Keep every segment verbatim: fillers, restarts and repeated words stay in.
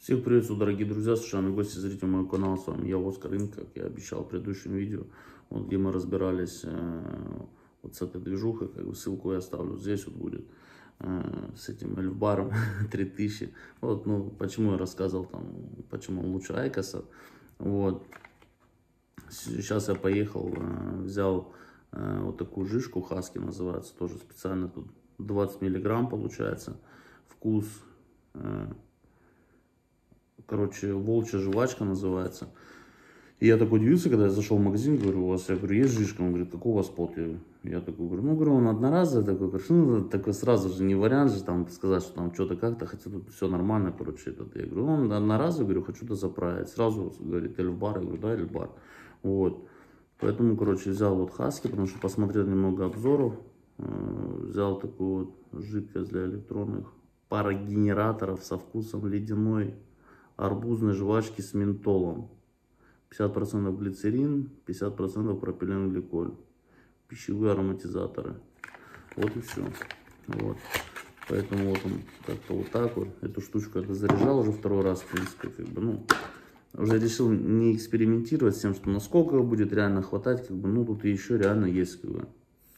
Всех приветствую, дорогие друзья, случайные гости, зрители моего канала. С вами я, Оскар Инк, как я обещал в предыдущем видео, вот, где мы разбирались э, вот с этой движухой. Как бы ссылку я оставлю здесь, вот будет э, с этим эльфбаром три тысячи. Вот, ну, почему я рассказывал там, почему лучше Айкоса. Вот. Сейчас я поехал, э, взял э, вот такую жишку, Хаски называется, тоже специально, тут двадцать миллиграмм получается, вкус... Э, Короче, волчья жвачка называется. И я такой удивился, когда я зашел в магазин, говорю, у вас, я говорю, есть жишка? Он говорит, какой у вас пот? Я, я такой говорю, ну, говорю, он одноразовый такой, говорю, ну, такой сразу же не вариант же там сказать, что там что-то как-то, хотя тут все нормально, короче, этот. Я говорю, он одноразовый, говорю, хочу дозаправить. Сразу говорит, эльфбар, я говорю, да, эльфбар. Вот. Поэтому, короче, взял вот Хаски, потому что посмотрел немного обзоров, взял такую вот жидкость для электронных парогенераторов со вкусом ледяной арбузной жвачки с ментолом. пятьдесят процентов глицерин, пятьдесят процентов пропиленгликоль. Пищевые ароматизаторы. Вот и все. Вот. Поэтому вот он как-то вот так вот. Эту штучку я заряжал уже второй раз, в принципе. Как бы, ну, уже решил не экспериментировать с тем, что насколько будет реально хватать. Как бы, ну, тут еще реально есть. Как бы.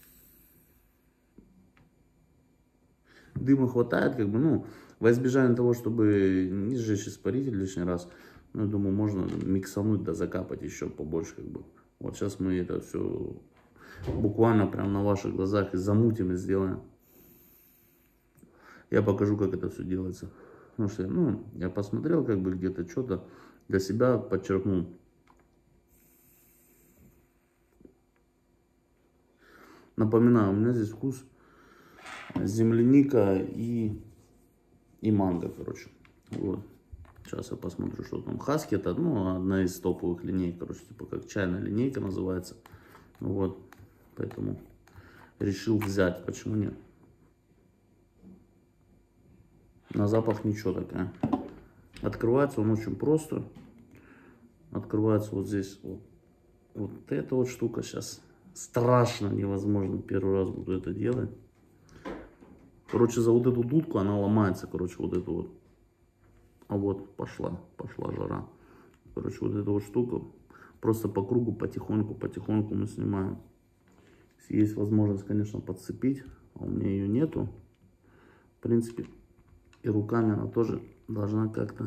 Дыма хватает, как бы, ну, во избежание того, чтобы не сжечь испаритель лишний раз, ну, я думаю, можно миксануть, да закапать еще побольше, как бы. Вот сейчас мы это все буквально прям на ваших глазах и замутим и сделаем. Я покажу, как это все делается. Потому что, ну, я посмотрел, как бы, где-то что-то для себя подчеркнул. Напоминаю, у меня здесь вкус земляника и, и манго, короче. Вот. Сейчас я посмотрю, что там. Хаски это, ну, одна из топовых линеек, короче, типа как чайная линейка называется. Вот. Поэтому решил взять. Почему нет? На запах ничего такая. Открывается он очень просто. Открывается вот здесь вот. Вот эта вот штука сейчас. Страшно невозможно. Первый раз буду это делать. Короче, за вот эту дудку она ломается, короче, вот эту вот. А вот пошла, пошла жара. Короче, вот эту вот штуку просто по кругу, потихоньку, потихоньку мы снимаем. Если есть возможность, конечно, подцепить, а у меня ее нету. В принципе, и руками она тоже должна как-то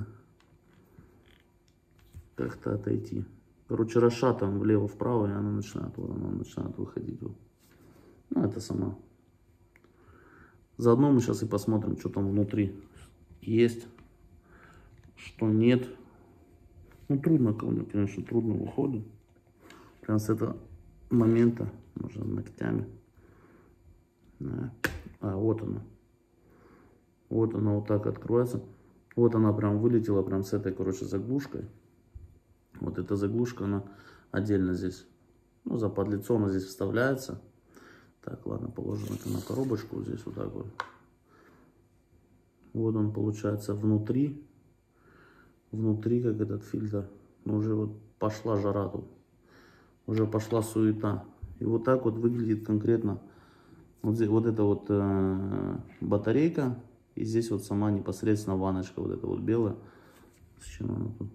как-то отойти. Короче, расшатываем влево-вправо, и она начинает, вот она начинает выходить. Вот. Ну, это сама. Заодно мы сейчас и посмотрим, что там внутри есть, что нет. Ну, трудно, конечно, трудно выходит. Прям с этого момента, можно ногтями. Да. А, вот она. Вот она вот так открывается. Вот она прям вылетела прям с этой, короче, заглушкой. Вот эта заглушка, она отдельно здесь. Ну, западлицо она здесь вставляется. Так, ладно, положим это на коробочку. Вот здесь вот так вот. Вот он получается внутри. Внутри, как этот фильтр. Но уже вот пошла жара тут. Уже пошла суета. И вот так вот выглядит конкретно. Вот здесь вот эта вот э, батарейка. И здесь вот сама непосредственно ванночка. Вот эта вот белая. С чем она тут?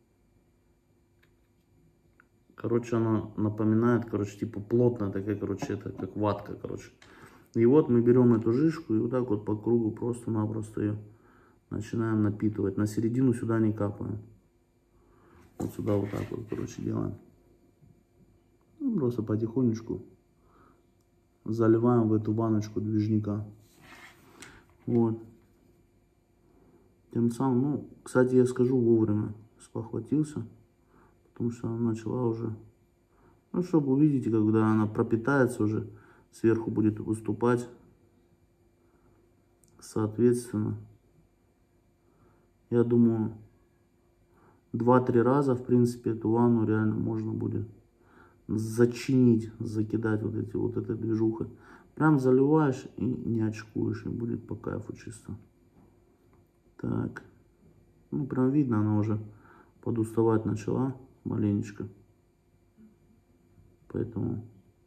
Короче, она напоминает, короче, типа плотная такая, короче, это как ватка, короче. И вот мы берем эту жишку и вот так вот по кругу просто-напросто ее начинаем напитывать. На середину сюда не капаем. Вот сюда вот так вот, короче, делаем. Ну, просто потихонечку заливаем в эту баночку движника. Вот. Тем самым, ну, кстати, я скажу, вовремя спохватился. Потому что она начала уже, ну, чтобы увидите, когда она пропитается уже, сверху будет выступать, соответственно, я думаю, два-три раза, в принципе, эту ванну реально можно будет зачинить, закидать вот эти вот этой движухой. Прям заливаешь и не очкуешь, и будет по кайфу чисто. Так, ну, прям видно, она уже подуставать начала. Маленечко. Поэтому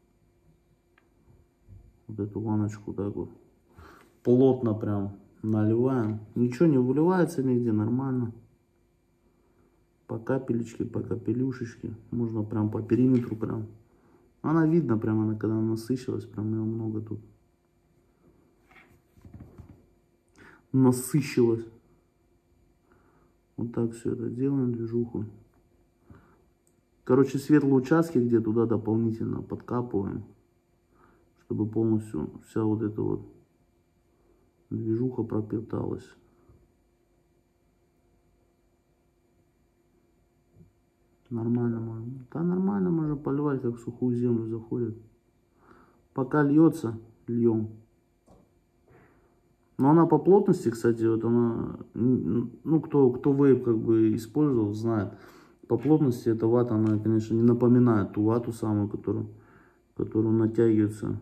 вот эту ванночку так вот плотно прям наливаем. Ничего не выливается нигде, нормально. по капелечке, по капелюшечке. Можно прям по периметру прям. Она видно прям, она когда насыщалась, прям ее много тут. Насыщилась. Вот так все это делаем, движуху. Короче, светлые участки, где туда дополнительно подкапываем, чтобы полностью вся вот эта вот движуха пропиталась. Нормально можно. Да, нормально можно поливать, как в сухую землю заходит. Пока льется, льем. Но она по плотности, кстати, вот она, ну, кто, кто вейп как бы использовал, знает. По плотности эта вата, она, конечно, не напоминает ту вату самую, которую, которую натягивается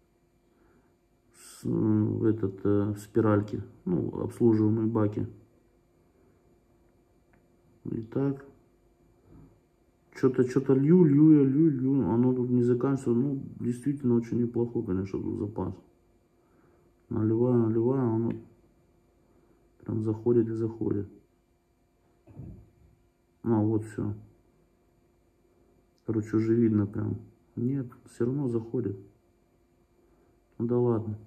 с, в этот, э, в спиральке, ну, обслуживаемые баки. Итак, что-то, что-то лью, лью, я лью, лью, оно тут не заканчивается, ну, действительно очень неплохой, конечно, был запас. Наливаю, наливаю, оно прям заходит и заходит. Ну, вот все. Короче, уже видно прям. Нет, все равно заходит. Ну да ладно.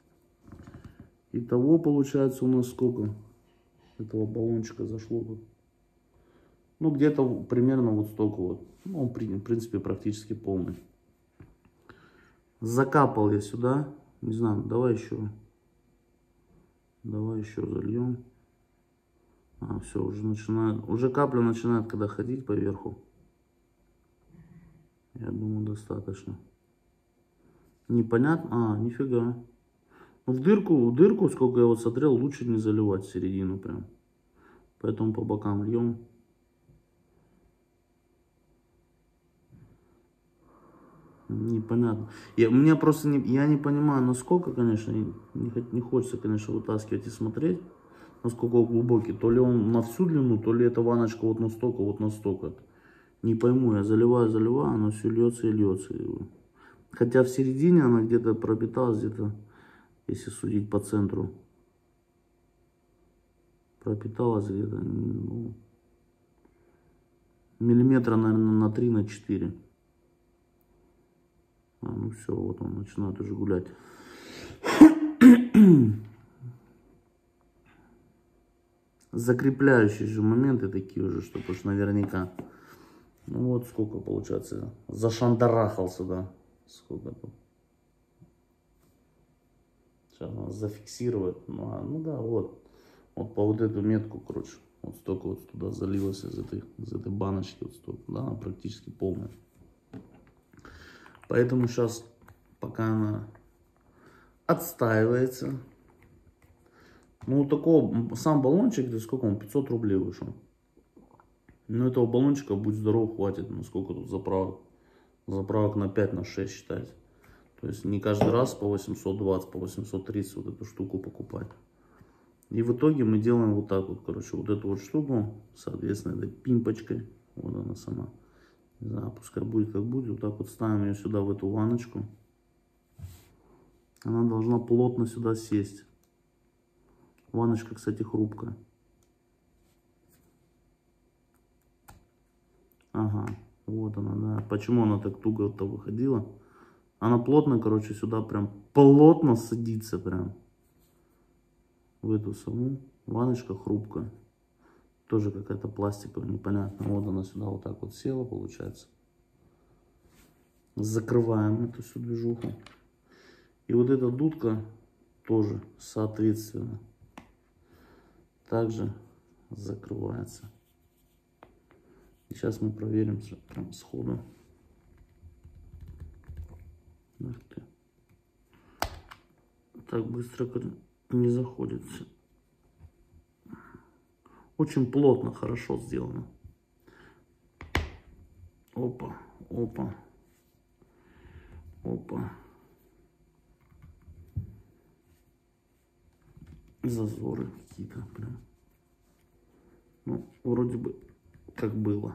Итого получается у нас сколько этого баллончика зашло тут? Ну, где-то примерно вот столько вот. Ну, он, в принципе, практически полный. Закапал я сюда. Не знаю, давай еще. Давай еще зальем. А, все, уже начинает. Уже капля начинает, когда ходить по верху. Я думаю, достаточно. Непонятно? А, нифига. Ну, в дырку, в дырку, сколько я вот смотрел, лучше не заливать в середину прям. Поэтому по бокам льем. Непонятно. Я, мне просто не, я не понимаю, насколько, конечно, не, не хочется, конечно, вытаскивать и смотреть, насколько глубокий. То ли он на всю длину, то ли эта ваночка вот настолько, вот настолько. Не пойму, я заливаю, заливаю, оно все льется и льется. Хотя в середине она где-то пропиталась, где-то, если судить по центру, пропиталась где-то, ну, миллиметра, наверное, на три, на четыре. А, ну все, вот он начинает уже гулять. Закрепляющие же моменты такие уже, чтобы уж наверняка. Ну вот сколько получается. Зашандарахал сюда. Сколько тут. Сейчас нас зафиксирует. Ну, а, ну да, вот. Вот по вот эту метку, короче. Вот столько вот туда залилось из этой, из этой баночки. Вот столько. Да, она практически полная. Поэтому сейчас, пока она отстаивается. Ну, вот такого, сам баллончик, да сколько он, пятьсот рублей вышел. Ну, этого баллончика, будь здоров, хватит. Ну, сколько тут заправок? Заправок на пять, на шесть считать. То есть не каждый раз по восемьсот двадцать, по восемьсот тридцать вот эту штуку покупать. И в итоге мы делаем вот так вот, короче, вот эту вот штуку, соответственно, этой пимпочкой. Вот она сама. Не знаю, пускай будет как будет. Вот так вот ставим ее сюда, в эту ванночку. Она должна плотно сюда сесть. Ванночка, кстати, хрупкая. Ага, вот она, да. Почему она так туго-то выходила? Она плотно, короче, сюда прям плотно садится прям. В эту саму. Ванночка хрупкая. Тоже какая-то пластиковая, непонятно. Вот она сюда вот так вот села, получается. Закрываем эту всю движуху. И вот эта дудка тоже, соответственно, также закрывается. И сейчас мы проверим прям сходу. Ах ты. Так быстро не заходится. Очень плотно, хорошо сделано. Опа, опа, опа. Зазоры какие-то прям. Ну, вроде бы как было.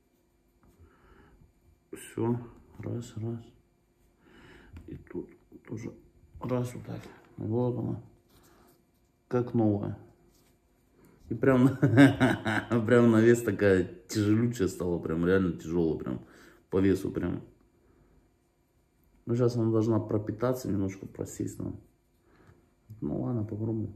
Все, раз, раз. И тут тоже раз вот так. Вот она. Как новая. И прям, прям на вес такая тяжелючая стала, прям реально тяжелая, прям по весу прям. Ну, сейчас она должна пропитаться, немножко просесть нам. Ну ладно, попробуем.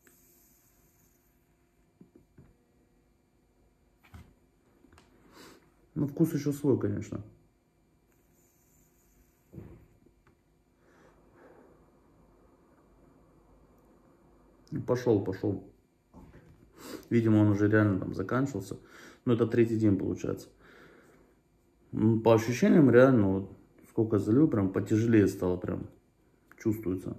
Ну, вкус еще свой, конечно. Пошел, пошел. Видимо, он уже реально там заканчивался. Но это третий день получается. По ощущениям реально, вот сколько залил, прям потяжелее стало, прям чувствуется.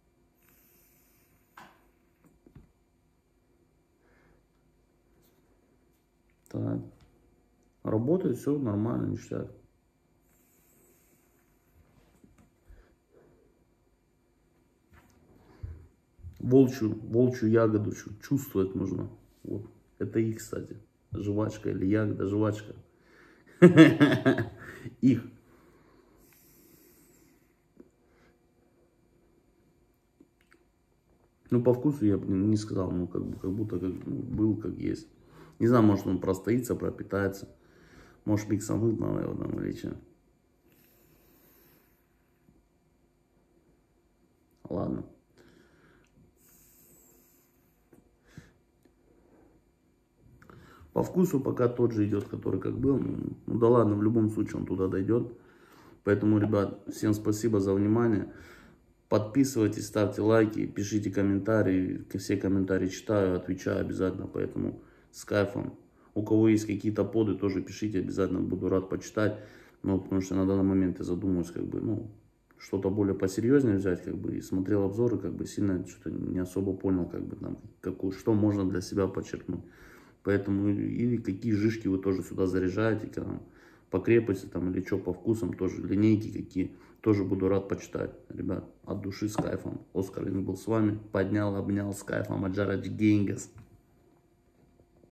Так. Работает все нормально, ништяк. Волчью, волчью ягоду чувствовать нужно. Вот. Это их, кстати. Жвачка или ягода, жвачка. Их. Ну, по вкусу я бы не сказал, ну, как, бы, как будто как, ну, был как есть. Не знаю, может он простоится, пропитается. Может миксануть надо его там или что. Ладно. По вкусу пока тот же идет, который как был. Ну да ладно, в любом случае он туда дойдет. Поэтому, ребят, всем спасибо за внимание. Подписывайтесь, ставьте лайки, пишите комментарии. Все комментарии читаю, отвечаю обязательно. Поэтому с кайфом. У кого есть какие-то поды, тоже пишите, обязательно буду рад почитать. Ну, потому что на данный момент я задумываюсь, как бы, ну, что-то более посерьезнее взять, как бы, и смотрел обзоры, как бы, сильно что-то не особо понял, как бы, там, какую, что можно для себя подчеркнуть. Поэтому, или какие жишки вы тоже сюда заряжаете, там, по крепости, там, или что по вкусам, тоже линейки какие, тоже буду рад почитать. Ребят, от души с кайфом. Оскар был с вами, поднял, обнял с кайфом, Аджара Генгас.